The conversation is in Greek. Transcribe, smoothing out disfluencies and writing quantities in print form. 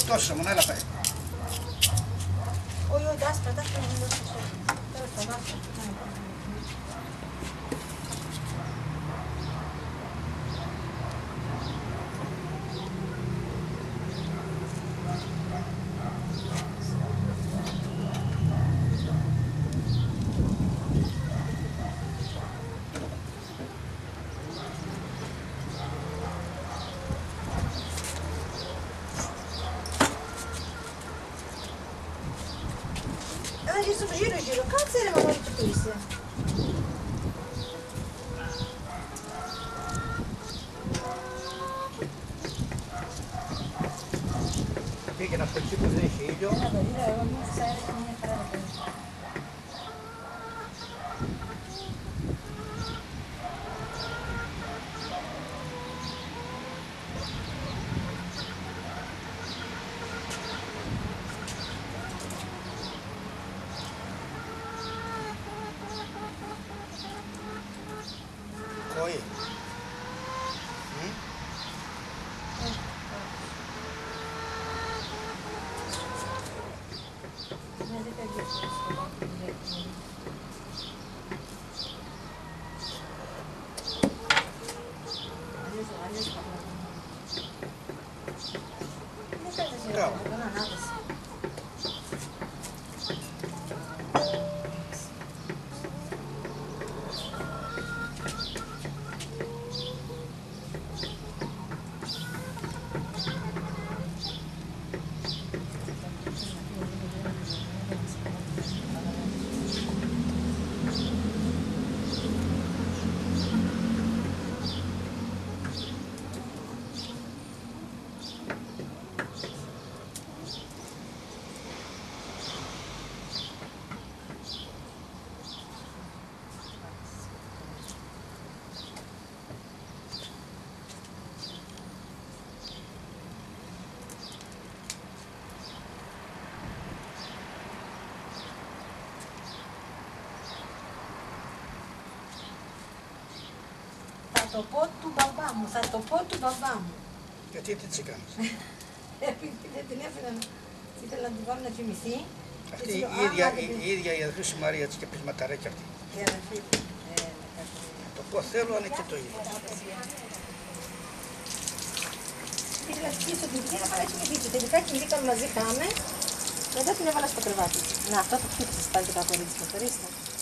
σκοτώσεις μου, έλα πάει. Όχι, όχι, άσπρα, τα άσπρα να μην δώσεις σώμα. Τώρα θα βάφω. Γύρω, κάτσε ρε μαμά εκεί που είσαι. Πήγαινε από εκεί που δεν έχει ήλιο. Κόη. Μπράβο. Θα το πω του μπαμπά μου, θα το πω του μπαμπά μου. Γιατί τι της έκανες? Επειδή δεν την έφερα, ήθελα να την βάλω να κοιμηθεί. Αυτή η ίδια η αδερφή σου Μαρία της και πεισματαρέκια αυτή. Η αδερφή. Το πω θέλω, αλλά και το ίδιο. Ήθελα να σκίσω την κυρία, αλλά κοιμηθείτε. Τελικά κοιμηθήκαμε μαζί, χάμε. Μετά την έβαλα στο κρεβάτι. Να, αυτό το χτύπησες πάλι το κακορίτσι, το ορίστε.